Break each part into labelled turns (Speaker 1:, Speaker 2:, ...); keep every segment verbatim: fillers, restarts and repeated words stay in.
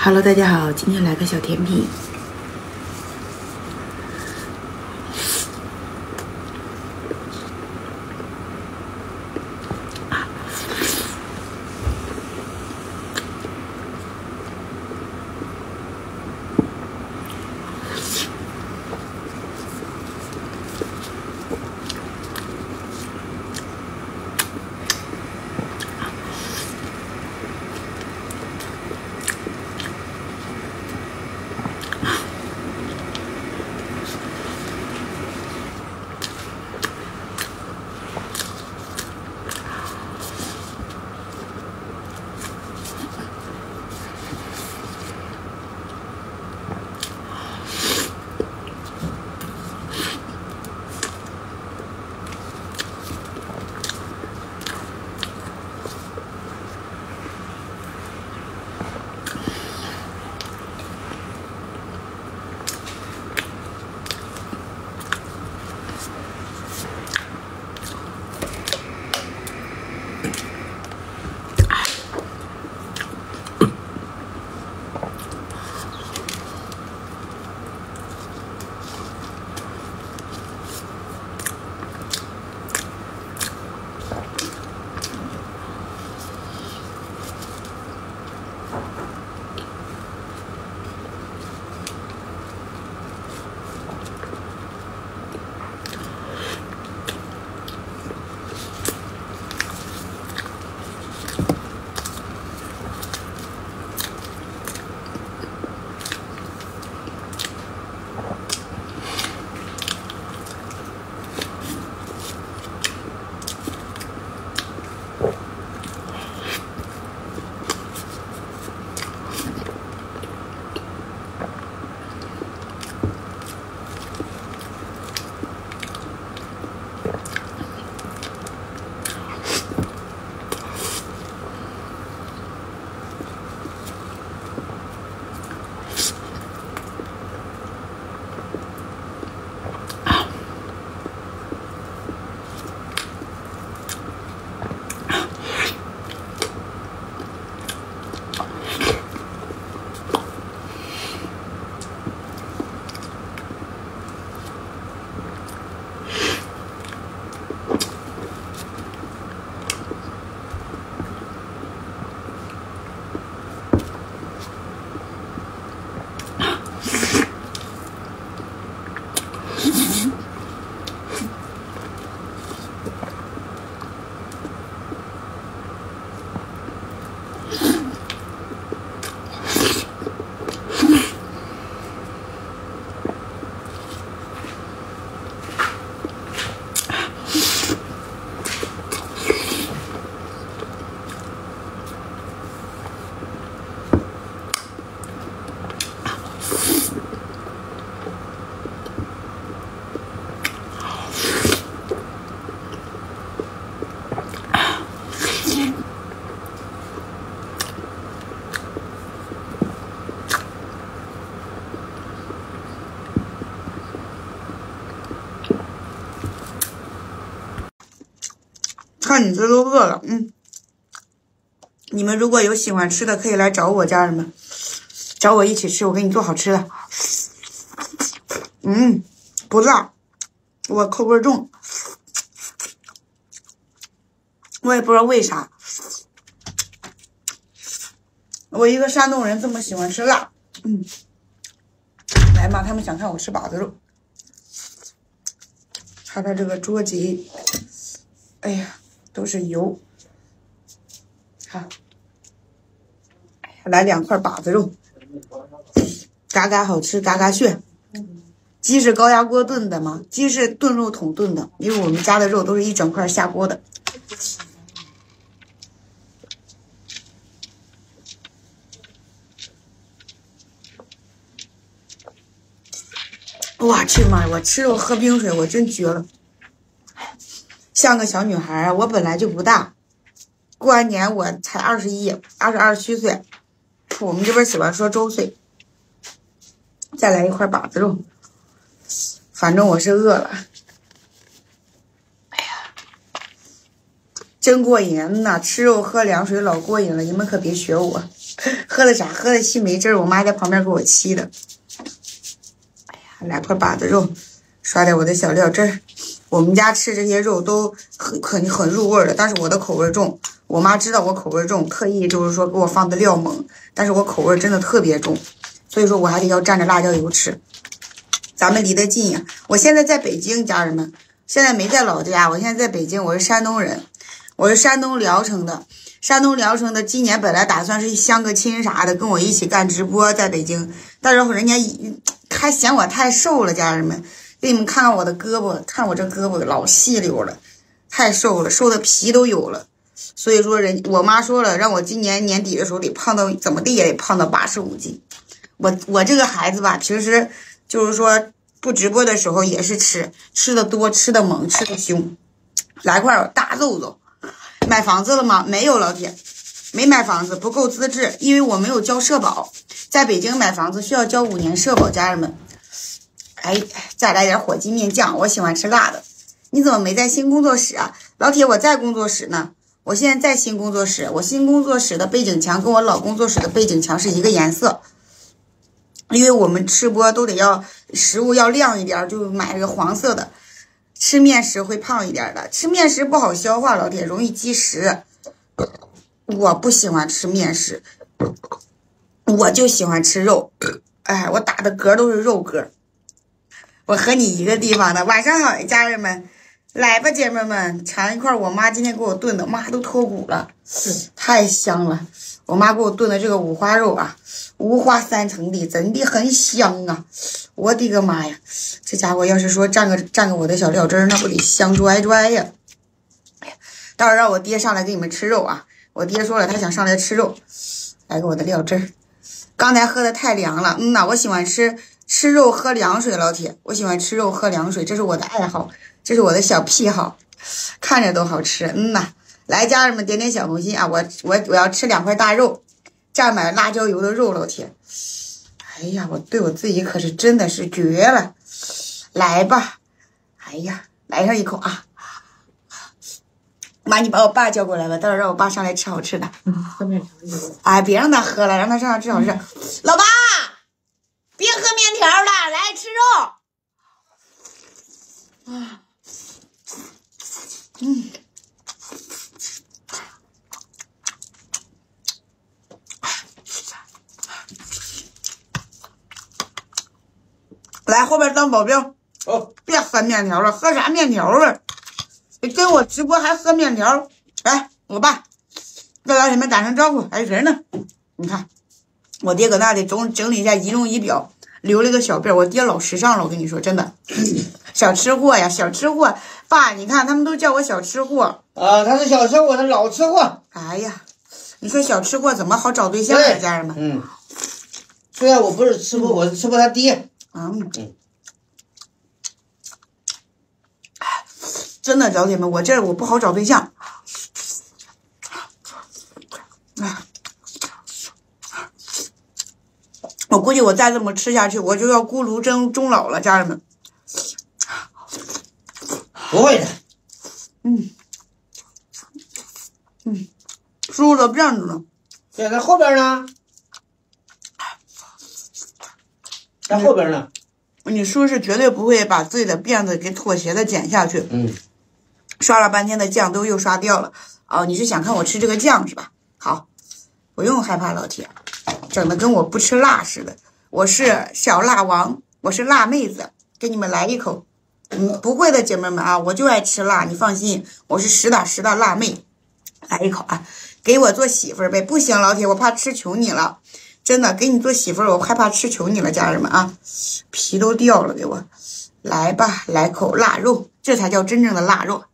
Speaker 1: Hello， 大家好，今天来个小甜品。看你这都饿了，嗯，你们如果有喜欢吃的，可以来找我，家人们，找我一起吃，我给你做好吃的。嗯，不辣，我口味重，我也不知道为啥，我一个山东人这么喜欢吃辣，嗯，来嘛，他们想看我吃把子肉，看看这个桌级，哎呀。都是油，好，来两块把子肉，嘎嘎好吃，嘎嘎炫。鸡是高压锅炖的吗？鸡是炖肉桶炖的，因为我们家的肉都是一整块下锅的。哇，去妈！我吃肉喝冰水，我真绝了。像个小女孩，我本来就不大，过完年我才二十一，二十二七岁，我们这边喜欢说周岁。再来一块把子肉，反正我是饿了。哎呀，真过瘾呐！吃肉喝凉水老过瘾了，你们可别学我。 喝的啥？喝的西梅汁儿，我妈在旁边给我沏的。哎呀，来块把子肉，刷点我的小料汁儿。我们家吃这些肉都很很很入味的，但是我的口味重。我妈知道我口味重，特意就是说给我放的料猛，但是我口味真的特别重，所以说我还得要蘸着辣椒油吃。咱们离得近呀，我现在在北京，家人们，现在没在老家，我现在在北京，我是山东人，我是山东聊城的。山东聊城的，今年本来打算是相个亲啥的，跟我一起干直播在北京，但是人家还嫌我太瘦了，家人们，给你们看看我的胳膊，看我这胳膊老细溜了，太瘦了，瘦的皮都有了。所以说人我妈说了，让我今年年底的时候得胖到怎么地也得胖到八十五斤。我我这个孩子吧，平时就是说不直播的时候也是吃，吃的多，吃的猛，吃的凶，来块大肉肉。买房子了吗？没有，老铁，没买房子，不够资质，因为我没有交社保。在北京买房子需要交五年社保，家人们。哎，再来点火鸡面酱，我喜欢吃辣的。你怎么没在新工作室啊？老铁，我在工作室呢，我现在在新工作室，我新工作室的背景墙跟我老工作室的背景墙是一个颜色。因为我们吃播都得要食物要亮一点，就买这个黄色的。吃面食会胖一点的，吃面食不好消化，老铁容易积食。我不喜欢吃面食，我就喜欢吃肉。哎，我打的嗝都是肉嗝。我和你一个地方的。晚上好，家人们，来吧，姐妹们，尝一块我妈今天给我炖的，妈都脱骨了，太香了。我妈给我炖的这个五花肉啊，五花三层的，真的很香啊！我的个妈呀，这家伙要是说蘸个蘸个我的小料汁儿，那不得香拽拽呀！哎呀，待会儿让我爹上来给你们吃肉啊！我爹说了，他想上来吃肉，来个我的料汁儿。刚才喝的太凉了，嗯呐，我喜欢吃吃肉喝凉水，老铁，我喜欢吃肉喝凉水，这是我的爱好，这是我的小癖好，看着都好吃，嗯呐。来，家人们点点小红心啊！我我我要吃两块大肉，蘸满辣椒油的肉，老铁。哎呀，我对我自己可是真的是绝了！来吧，哎呀，来上一口啊！妈，你把我爸叫过来吧，待会儿让我爸上来吃好吃的。
Speaker 2: 喝面条去。
Speaker 1: 哎，别让他喝了，让他上来吃好吃的。老爸，别喝面条了，来吃肉。啊，嗯。来后边当保镖
Speaker 2: 哦，
Speaker 1: 别喝面条了，喝啥面条了？你跟我直播还喝面条？来，我爸，再来你们打声招呼，还有谁呢？你看，我爹搁那里整整理一下仪容仪表，留了个小辫，我爹老时尚了，我跟你说，真的，小吃货呀，小吃货。爸，你看他们都叫我小吃货
Speaker 2: 啊，他是小吃货，他是老吃货。
Speaker 1: 哎呀，你说小吃货怎么好找对象啊，家人们？
Speaker 2: 嗯，虽然我不是吃货，我是吃货他爹。
Speaker 1: 嗯，真的，老铁们，我这我不好找对象。我估计我再这么吃下去，我就要孤独终终老了，家人们。
Speaker 2: 不会的。
Speaker 1: 嗯嗯，梳的辫子呢？
Speaker 2: 在那后边呢，在后边呢。
Speaker 1: 你叔是绝对不会把自己的辫子给妥协的剪下去。
Speaker 2: 嗯，
Speaker 1: 刷了半天的酱都又刷掉了。哦，你是想看我吃这个酱是吧？好，不用害怕，老铁，整的跟我不吃辣似的。我是小辣王，我是辣妹子，给你们来一口。嗯，不会的，姐妹们啊，我就爱吃辣，你放心，我是实打实的辣妹。来一口啊，给我做媳妇儿呗。不行，老铁，我怕吃穷你了。真的，给你做媳妇儿，我害怕吃穷你了，家人们啊，皮都掉了，给我来吧，来口腊肉，这才叫真正的腊肉。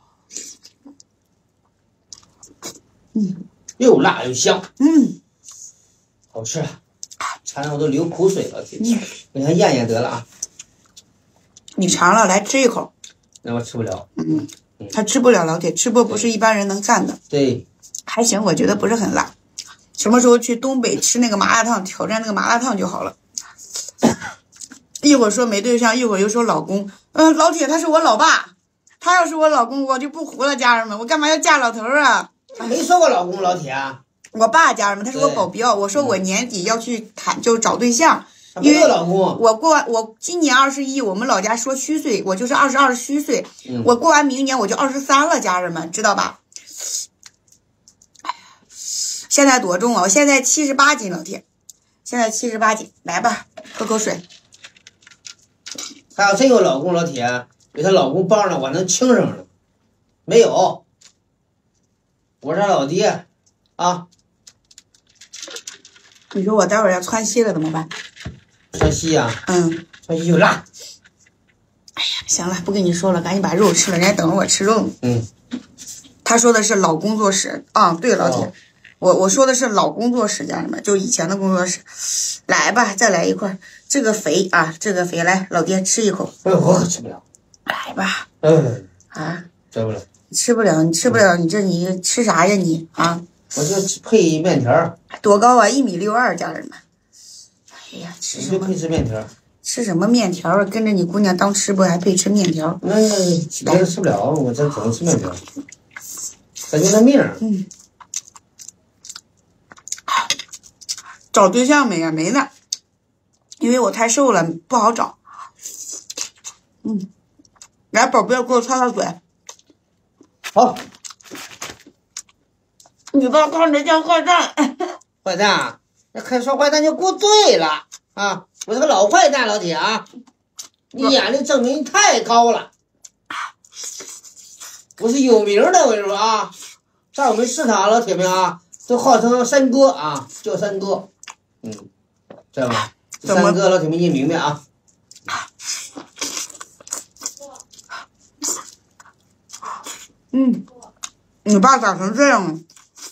Speaker 2: 嗯，又辣又香，
Speaker 1: 嗯，
Speaker 2: 好吃啊，馋的我都流口水了。嗯，我先咽咽得了啊。
Speaker 1: 你尝了，来吃一口。
Speaker 2: 那我吃不了。
Speaker 1: 嗯，他吃不了，老铁，吃播不是一般人能干的。
Speaker 2: 对，
Speaker 1: 还行，我觉得不是很辣。什么时候去东北吃那个麻辣烫，挑战那个麻辣烫就好了。一会儿说没对象，一会儿又说老公。嗯，老铁他是我老爸，他要是我老公，我就不胡了，家人们，我干嘛要嫁老头啊？
Speaker 2: 他没说过老公老铁啊。
Speaker 1: 我爸家人们，他是我保镖。我说我年底要去谈，就找对象，因为
Speaker 2: 老公，
Speaker 1: 我过完我今年二十一，我们老家说虚岁，我就是二十二虚岁。嗯、我过完明年我就二十三了，家人们知道吧？现在多重啊？我现在七十八斤，老铁，现在七十八斤，来吧，喝口水。
Speaker 2: 她要真有老公，老铁，有她老公帮着我能轻省了，没有。我是她老爹，啊。
Speaker 1: 你说我待会儿要窜稀了怎么办？
Speaker 2: 窜稀呀？
Speaker 1: 嗯，
Speaker 2: 窜稀就辣。
Speaker 1: 哎呀，行了，不跟你说了，赶紧把肉吃了，人家等着我吃肉呢。
Speaker 2: 嗯。
Speaker 1: 他说的是老工作室啊，对，老铁。哦，我我说的是老工作室，家人们，就以前的工作室。来吧，再来一块，这个肥啊，这个肥，来，老爹吃一口。
Speaker 2: 哎，我可吃不了。
Speaker 1: 来吧。
Speaker 2: 嗯。
Speaker 1: 啊，
Speaker 2: 吃不了。
Speaker 1: 吃不了，你吃不了，你这你吃啥呀你啊？
Speaker 2: 我就配面条。
Speaker 1: 多高啊？一米六二，家人们。哎呀，吃什么？
Speaker 2: 配吃面条。
Speaker 1: 吃什么面条啊？跟着你姑娘当吃播还配吃面条？
Speaker 2: 那别的吃不了，我这只能吃面条。咱就那命。
Speaker 1: 嗯。找对象没啊？没呢，因为我太瘦了，不好找。嗯，来，宝贝，给我擦擦嘴。
Speaker 2: 好。
Speaker 1: 你不要看着像坏蛋。
Speaker 2: 坏蛋，那看说坏蛋就不对了啊！我是个老坏蛋，老铁啊！你眼力证明太高了，我是有名的，我跟你说啊，在我们市场，老铁们啊，都号称三哥啊，叫三哥。嗯，知道吗？三哥，老铁们你明白啊？
Speaker 1: 嗯，你爸咋成这样啊？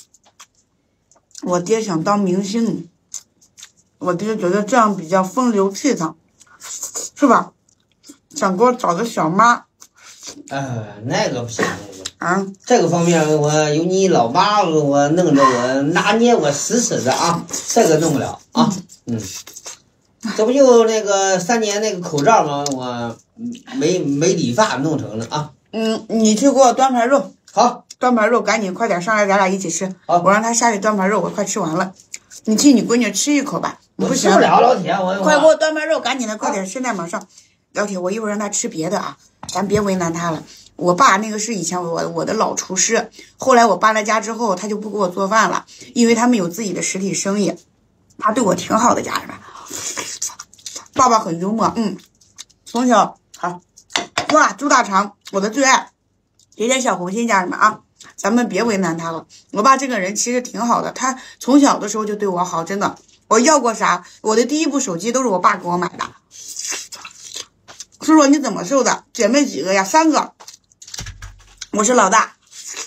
Speaker 1: 我爹想当明星，我爹觉得这样比较风流倜傥，是吧？想给我找个小妈。
Speaker 2: 呃，那个不行，那个
Speaker 1: 啊，
Speaker 2: 这个方面我有你老妈，我弄着我拿捏我死死的啊，这个弄不了啊。嗯，这不就那个三年那个口罩吗？我没没理发弄成了啊。
Speaker 1: 嗯，你去给我端盘肉。
Speaker 2: 好。
Speaker 1: 端盘肉，赶紧快点上来，咱俩一起吃。
Speaker 2: 好，
Speaker 1: 我让他下去端盘肉，我快吃完了。你替你闺女吃一口吧。
Speaker 2: 我吃不了，老铁，我
Speaker 1: 快给我端盘肉，赶紧的，快点，现在马上。老铁，我一会儿让他吃别的啊，咱别为难他了。我爸那个是以前我我的老厨师，后来我搬了家之后，他就不给我做饭了，因为他们有自己的实体生意。他对我挺好的，家人们。爸爸很幽默，嗯，从小好。哇，猪大肠，我的最爱，给点小红心，家人们啊。咱们别为难他了，我爸这个人其实挺好的，他从小的时候就对我好，真的。我要过啥，我的第一部手机都是我爸给我买的。叔叔，你怎么瘦的？姐妹几个呀？三个，我是老大。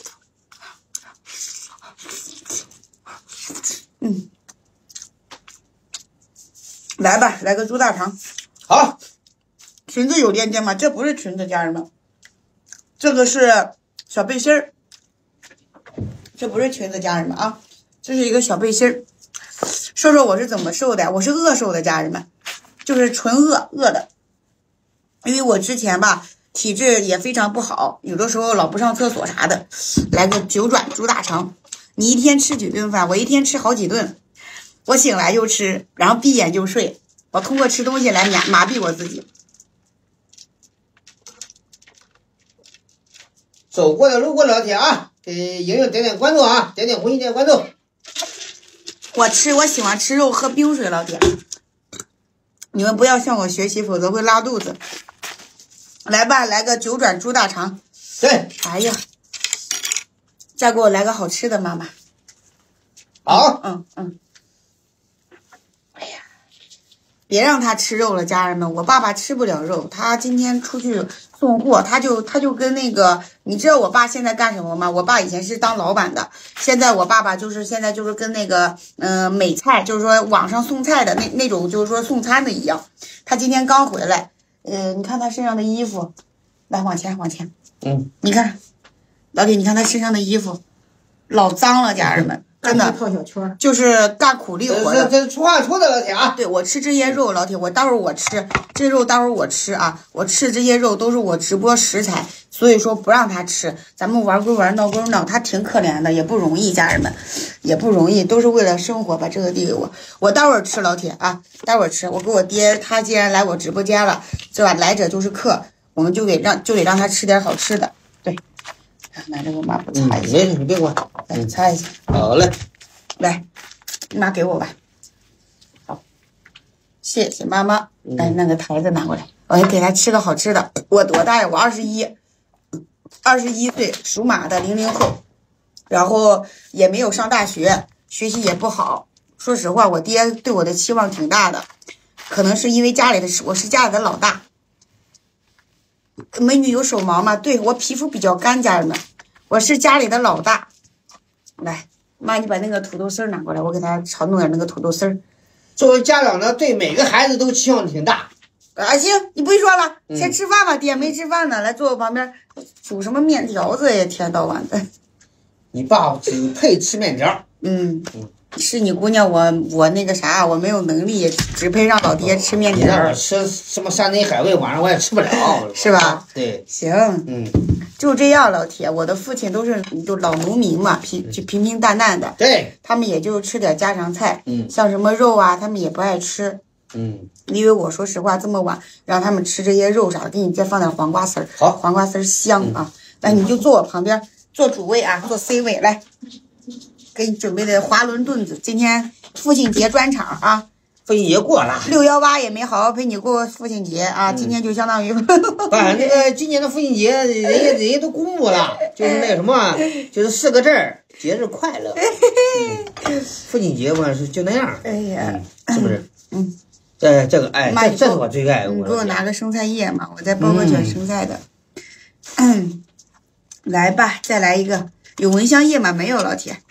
Speaker 1: 嗯，来吧，来个猪大肠。
Speaker 2: 好，
Speaker 1: 裙子有链接吗？这不是裙子，家人们，这个是小背心儿。这不是裙子，家人们啊，这是一个小背心儿。说说我是怎么瘦的，我是饿瘦的，家人们，就是纯饿饿的。因为我之前吧体质也非常不好，有的时候老不上厕所啥的。来个九转猪大肠，你一天吃几顿饭？我一天吃好几顿，我醒来就吃，然后闭眼就睡，我通过吃东西来麻麻痹我自己。
Speaker 2: 走过的路过老铁啊，给莹莹点点关注啊，点点红心，点点关注。
Speaker 1: 我吃，我喜欢吃肉，喝冰水，老铁。你们不要向我学习，否则会拉肚子。来吧，来个九转猪大肠。
Speaker 2: 对。
Speaker 1: 哎呀，再给我来个好吃的，妈妈。
Speaker 2: 好。
Speaker 1: 嗯嗯。哎呀，别让他吃肉了，家人们，我爸爸吃不了肉，他今天出去送货，他就他就跟那个，你知道我爸现在干什么吗？我爸以前是当老板的，现在我爸爸就是现在就是跟那个嗯、呃、美菜，就是说网上送菜的那那种，就是说送餐的一样。他今天刚回来，呃，你看他身上的衣服，来往前往前，
Speaker 2: 嗯，
Speaker 1: 你看，老铁，你看他身上的衣服，老脏了，家人们， 真的
Speaker 3: 套小圈，
Speaker 1: 就是干苦力活的。
Speaker 2: 这这出话说的老铁啊，
Speaker 1: 对我吃这些肉，老铁，我待会儿我吃这肉，待会儿我吃啊，我吃这些肉都是我直播食材，所以说不让他吃，咱们玩归玩，闹归闹，他挺可怜的，也不容易，家人们也不容易，都是为了生活把这个递给我，我待会儿吃，老铁啊，待会儿吃，我给我爹，他既然来我直播间了，是吧？来者就是客，我们就得让就得让他吃点好吃的，对。拿这个抹布擦一下，
Speaker 2: 没事，你别管，
Speaker 1: 来擦一下。
Speaker 2: 好嘞，
Speaker 1: 来，妈给我吧。好，谢谢妈妈。来，那个台子拿过来，我要给他吃个好吃的。我多大呀？我二十一，二十一岁，属马的，零零后。然后也没有上大学，学习也不好。说实话，我爹对我的期望挺大的，可能是因为家里的事，我是家里的老大。美女有手毛吗？对，我皮肤比较干，家人们，我是家里的老大。来，妈，你把那个土豆丝儿拿过来，我给他炒弄点那个土豆丝儿。
Speaker 2: 作为家长呢，对每个孩子都期望挺大。
Speaker 1: 啊，行，你不许说了，先吃饭吧，爹没吃饭呢，来坐我旁边，煮什么面条子呀，一天到晚的。
Speaker 2: 你爸只配吃面条。
Speaker 1: 嗯嗯。是你姑娘，我我那个啥，我没有能力，只配让老爹吃面条。
Speaker 2: 你让我吃什么山珍海味，晚上我也吃不了，
Speaker 1: 是吧？
Speaker 2: 对，
Speaker 1: 行，
Speaker 2: 嗯，
Speaker 1: 就这样，老铁，我的父亲都是就老农民嘛，平就平平淡淡的，
Speaker 2: 对，
Speaker 1: 他们也就吃点家常菜，
Speaker 2: 嗯，
Speaker 1: 像什么肉啊，他们也不爱吃，
Speaker 2: 嗯，
Speaker 1: 因为我说实话，这么晚让他们吃这些肉啥的，给你再放点黄瓜丝儿，
Speaker 2: 好，
Speaker 1: 黄瓜丝儿香啊，来，你就坐我旁边，坐主位啊，坐 C 位，来，给你准备的华伦顿子，今天父亲节专场啊。
Speaker 2: 父亲节过了，
Speaker 1: 六幺八也没好好陪你过父亲节啊，今天就相当于，
Speaker 2: 啊，那个今年的父亲节，人家人家都公布了，就是那个什么，就是四个字儿，节日快乐。嗯、父亲节嘛是就那样，
Speaker 1: 哎呀，
Speaker 2: 嗯、是不是？
Speaker 1: 嗯，
Speaker 2: 这这个哎，这这是我最爱的。
Speaker 1: 你给我拿个生菜叶嘛，我再包个卷生菜的。嗯，来吧，再来一个，有蚊香叶吗？没有，老铁。